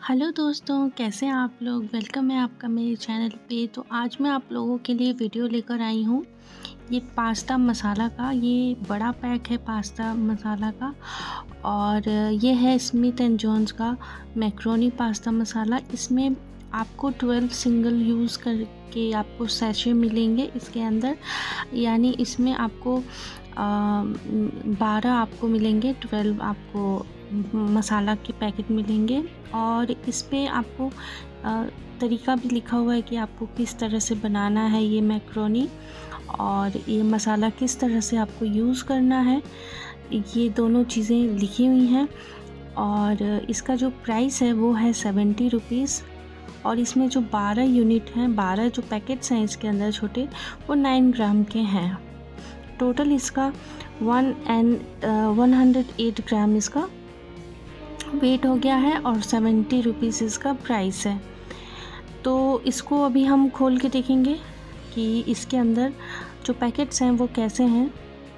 Hello दोस्तों, कैसे हैं आप लोग। वेलकम है आपका मेरे चैनल पे। तो आज मैं आप लोगों के लिए वीडियो लेकर आई हूँ ये पास्ता मसाला का। ये बड़ा पैक है पास्ता मसाला का और ये है स्मिथ एंड जॉन्स का मैक्रोनी पास्ता मसाला। इसमें आपको 12 सिंगल यूज़ करके आपको सैशे मिलेंगे इसके अंदर, यानी इसमें आपको 12 आपको मिलेंगे, 12 आपको मसाला के पैकेट मिलेंगे। और इस पे आपको तरीका भी लिखा हुआ है कि आपको किस तरह से बनाना है ये मैक्रोनी और ये मसाला किस तरह से आपको यूज़ करना है, ये दोनों चीज़ें लिखी हुई हैं। और इसका जो प्राइस है वो है 70 रुपीज़। और इसमें जो 12 यूनिट हैं, 12 जो पैकेट्स हैं इसके अंदर छोटे, वो 9 ग्राम के हैं। टोटल इसका 108 ग्राम इसका वेट हो गया है और 70 रुपीज़ इसका प्राइस है। तो इसको अभी हम खोल के देखेंगे कि इसके अंदर जो पैकेट्स हैं वो कैसे हैं।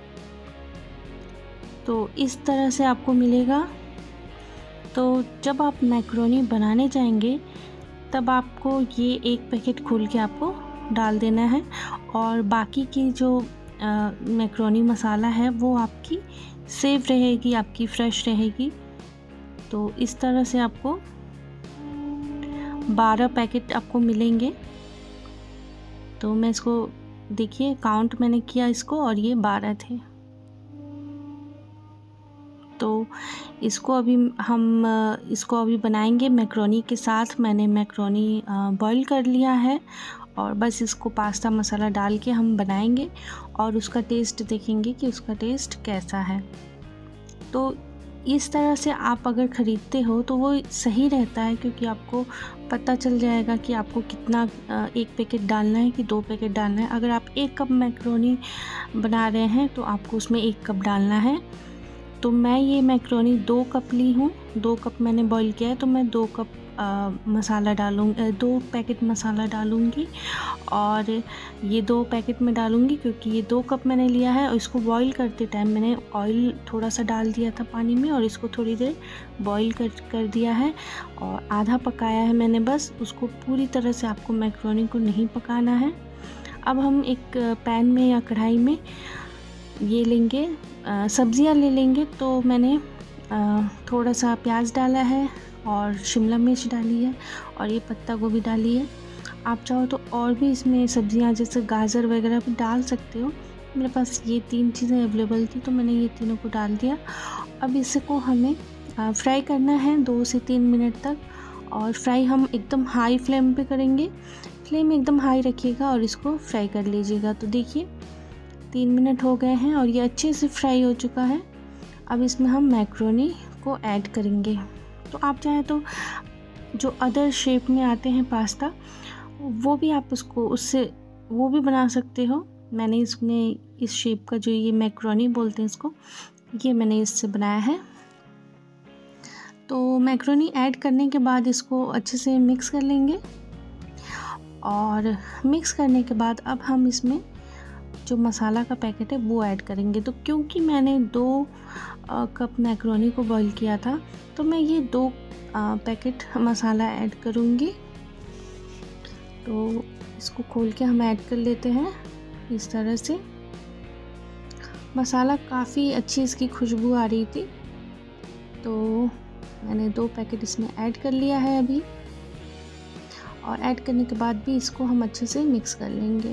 तो इस तरह से आपको मिलेगा। तो जब आप मैक्रोनी बनाने जाएंगे तब आपको ये एक पैकेट खोल के आपको डाल देना है और बाकी की जो मैक्रोनी मसाला है वो आपकी सेफ रहेगी, आपकी फ्रेश रहेगी। तो इस तरह से आपको 12 पैकेट आपको मिलेंगे। तो मैं इसको देखिए काउंट मैंने किया इसको और ये 12 थे। तो इसको अभी बनाएंगे मैक्रोनी के साथ। मैंने मैक्रोनी बॉईल कर लिया है और बस इसको पास्ता मसाला डाल के हम बनाएंगे और उसका टेस्ट देखेंगे कि उसका टेस्ट कैसा है। तो इस तरह से आप अगर ख़रीदते हो तो वो सही रहता है, क्योंकि आपको पता चल जाएगा कि आपको कितना एक पैकेट डालना है कि 2 पैकेट डालना है। अगर आप 1 कप मैक्रोनी बना रहे हैं तो आपको उसमें 1 कप डालना है। तो मैं ये मैक्रोनी 2 कप ली हूँ, 2 कप मैंने बॉईल किया है, तो मैं 2 कप मसाला डालूँगी, 2 पैकेट मसाला डालूँगी और ये 2 पैकेट में डालूँगी क्योंकि ये 2 कप मैंने लिया है। और इसको बॉईल करते टाइम मैंने ऑयल थोड़ा सा डाल दिया था पानी में और इसको थोड़ी देर बॉईल कर दिया है और आधा पकाया है मैंने बस। उसको पूरी तरह से आपको मैक्रोनी को नहीं पकाना है। अब हम एक पैन में या कढ़ाई में ये लेंगे, सब्जियां ले लेंगे। तो मैंने थोड़ा सा प्याज डाला है और शिमला मिर्च डाली है और ये पत्ता गोभी डाली है। आप चाहो तो और भी इसमें सब्जियां जैसे गाजर वगैरह भी डाल सकते हो। मेरे पास ये 3 चीज़ें अवेलेबल थी तो मैंने ये तीनों को डाल दिया। अब इसको हमें फ्राई करना है 2 से 3 मिनट तक। और फ्राई हम एकदम हाई फ्लेम पे करेंगे, फ्लेम एकदम हाई रखिएगा और इसको फ्राई कर लीजिएगा। तो देखिए 3 मिनट हो गए हैं और ये अच्छे से फ्राई हो चुका है। अब इसमें हम मैक्रोनी को ऐड करेंगे। तो आप चाहे तो जो अदर शेप में आते हैं पास्ता, वो भी आप वो भी बना सकते हो। मैंने इसमें इस शेप का जो ये मैक्रोनी बोलते हैं इसको, ये मैंने इससे बनाया है। तो मैक्रोनी ऐड करने के बाद इसको अच्छे से मिक्स कर लेंगे और मिक्स करने के बाद अब हम इसमें जो मसाला का पैकेट है वो ऐड करेंगे। तो क्योंकि मैंने 2 कप मैक्रोनी को बॉईल किया था तो मैं ये 2 पैकेट मसाला ऐड करूँगी। तो इसको खोल के हम ऐड कर लेते हैं इस तरह से। मसाला काफ़ी अच्छी इसकी खुशबू आ रही थी। तो मैंने 2 पैकेट इसमें ऐड कर लिया है अभी। और ऐड करने के बाद भी इसको हम अच्छे से मिक्स कर लेंगे।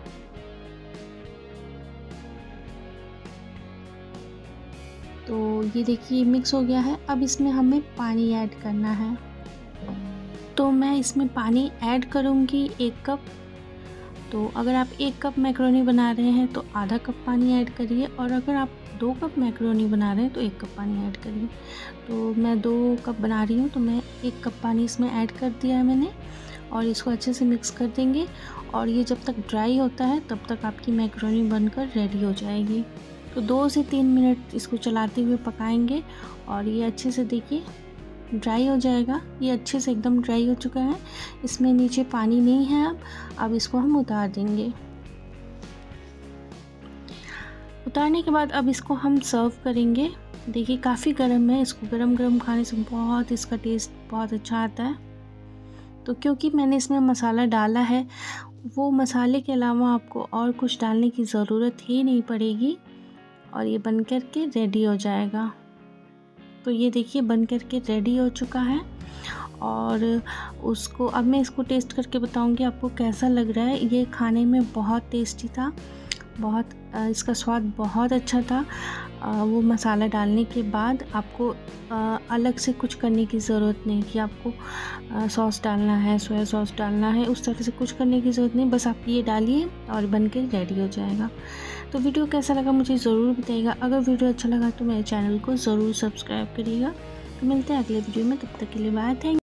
तो ये देखिए मिक्स हो गया है। अब इसमें हमें पानी ऐड करना है। तो मैं इसमें पानी ऐड करूँगी 1 कप। तो अगर आप 1 कप मैक्रोनी बना रहे हैं तो आधा कप पानी ऐड करिए, और अगर आप 2 कप मैक्रोनी बना रहे हैं तो 1 कप पानी ऐड करिए। तो मैं 2 कप बना रही हूँ तो मैं 1 कप पानी इसमें ऐड कर दिया है मैंने। और इसको अच्छे से मिक्स कर देंगे और ये जब तक ड्राई होता है तब तक आपकी मैक्रोनी बनकर रेडी हो जाएगी। तो 2 से 3 मिनट इसको चलाते हुए पकाएंगे और ये अच्छे से देखिए ड्राई हो जाएगा। ये अच्छे से एकदम ड्राई हो चुका है, इसमें नीचे पानी नहीं है। अब इसको हम उतार देंगे। उतारने के बाद अब इसको हम सर्व करेंगे। देखिए काफ़ी गर्म है, इसको गरम गरम खाने से बहुत इसका टेस्ट बहुत अच्छा आता है। तो क्योंकि मैंने इसमें मसाला डाला है, वो मसाले के अलावा आपको और कुछ डालने की ज़रूरत ही नहीं पड़ेगी और ये बन कर के रेडी हो जाएगा। तो ये देखिए बन कर के रेडी हो चुका है और उसको अब मैं इसको टेस्ट करके बताऊंगी आपको कैसा लग रहा है। ये खाने में बहुत टेस्टी था, बहुत इसका स्वाद बहुत अच्छा था। वो मसाला डालने के बाद आपको अलग से कुछ करने की ज़रूरत नहीं कि आपको सॉस डालना है, सोया सॉस डालना है, उस तरह से कुछ करने की ज़रूरत नहीं। बस आप ये डालिए और बन के रेडी हो जाएगा। तो वीडियो कैसा लगा मुझे ज़रूर बताइएगा। अगर वीडियो अच्छा लगा तो मेरे चैनल को ज़रूर सब्सक्राइब करिएगा। तो मिलते हैं अगले वीडियो में, तब तक के लिए बाय। थैंक